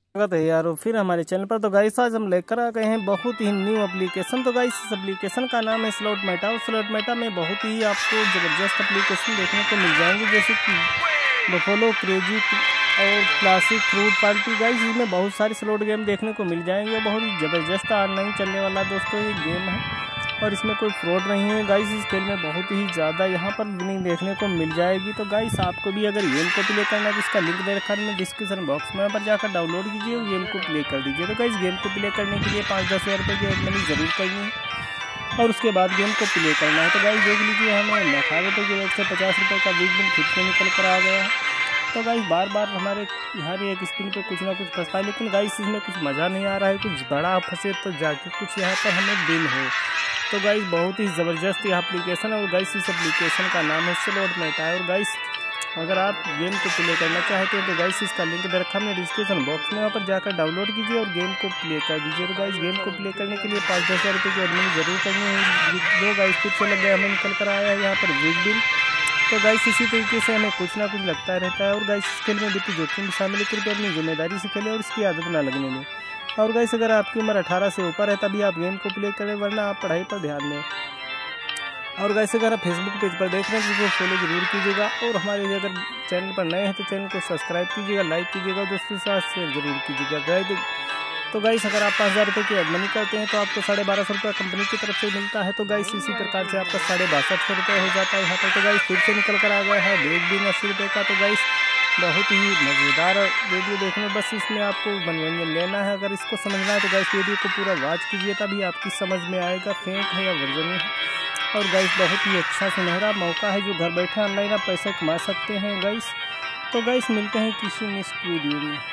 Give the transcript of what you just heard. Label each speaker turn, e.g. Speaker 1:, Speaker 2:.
Speaker 1: स्वागत है यारो फिर हमारे चैनल पर। तो गाइस आज हम लेकर आ गए हैं बहुत ही न्यू एप्लीकेशन। तो गाइस इस एप्लीकेशन का नाम है स्लॉट मेटा। और स्लॉट मेटा में बहुत ही आपको ज़बरदस्त एप्लीकेशन देखने को मिल जाएंगे, जैसे कि बफेलो, क्रेजी और क्लासिक फ्रूट पार्टी। गाइस इसमें बहुत सारे स्लॉट गेम देखने को मिल जाएंगे। बहुत ही ज़बरदस्त ऑनलाइन चलने वाला दोस्तों ये गेम है और इसमें कोई फ्रॉड नहीं है। गाइस इस खेल में बहुत ही ज़्यादा यहाँ पर विनिंग देखने को मिल जाएगी। तो गाइस आपको भी अगर गेम को प्ले करना है तो इसका लिंक दे रखा है डिस्क्रिप्शन बॉक्स में, पर जाकर डाउनलोड कीजिए और गेम को प्ले कर दीजिए। तो गाइस गेम को प्ले करने के लिए 5-10 हज़ार रुपये की एडमनी ज़रूर करनी है और उसके बाद गेम को प्ले करना है। तो गाइस देख लीजिए हमें 18 रुपये की रेट से 50 रुपये का बिग बिल खुद से निकल कर आ गया है। तो गाइस बार बार हमारे यहाँ एक स्क्रीन पे कुछ ना कुछ फंसता है, लेकिन गाइस इसमें कुछ मज़ा नहीं आ रहा है। कुछ बड़ा फंसे तो जाके कुछ यहाँ पर हमें दिन हो। तो गाइस बहुत ही ज़बरदस्त ये एप्लीकेशन है और गाइस इस एप्लीकेशन का नाम है स्लॉट मेटा है। और गाइस अगर आप गेम को प्ले करना चाहते हैं तो गाइस इसका लिंक दे रखा है डिस्क्रिप्शन बॉक्स में, वहाँ पर जाकर डाउनलोड कीजिए और गेम को प्ले कर दीजिए। तो गाइस गेम को प्ले करने के लिए 5-10 हज़ार रुपये की एडमिन ज़रूर करनी है। जो गाइस फिर से लग गया हमें निकल कर आया है यहाँ पर बिग बिल। तो गाइस इसी तरीके से हमें कुछ ना कुछ लगता रहता है। और गाइस इस खेल में वित्तीय जोखिम भी शामिल है, कृपया अपनी जिम्मेदारी से खेलें और इसकी आदत ना लगने दें। और गाइस अगर आपकी उम्र 18 से ऊपर है तभी आप गेम को प्ले करें, वरना आप पढ़ाई पर ध्यान दें। और गाइस अगर आप फेसबुक पेज पर देख रहे हैं तो फॉलो जरूर कीजिएगा और हमारे अगर चैनल पर नए हैं तो चैनल को सब्सक्राइब कीजिएगा, लाइक कीजिएगा और दोस्तों के साथ शेयर जरूर कीजिएगा। तो गाइस अगर आप 5,000 रुपये की एडमनी करते हैं तो आपको 1250 रुपये कंपनी की तरफ से मिलता है। तो गाइस इसी प्रकार से आपका 6250 रुपये हो जाता है यहाँ पर। तो गाइस फिर से निकल कर आ गया है बिग बिल 80 रुपये का। तो गाइस बहुत ही मज़ेदार वीडियो देखने, बस इसमें आपको मनोरंजन लेना है। अगर इसको समझना है तो गाइस वीडियो को पूरा वॉच कीजिए, तभी आपकी समझ में आएगा फेक है या वर्जन है। और गाइस बहुत ही अच्छा सुनहरा मौका है जो घर बैठे ऑनलाइन आप पैसा कमा सकते हैं गाइस। तो गाइस मिलते हैं किसी नेक्स्ट वीडियो में।